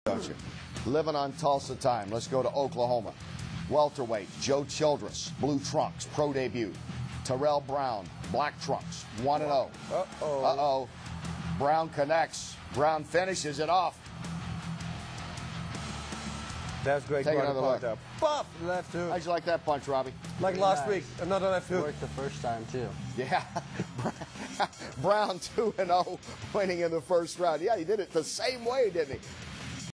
Don't you? Living on Tulsa time. Let's go to Oklahoma. Welterweight, Joe Childress, blue trunks, pro debut. Tye Brown, black trunks, 1-0. Uh-oh. Uh-oh. Brown connects. Brown finishes it off. That's great. Take another look. Buff left hook. How'd you like that punch, Robbie? Like last week, another left hook. Worked the first time, too. Yeah. Brown 2-0, winning in the first round. Yeah, he did it the same way, didn't he?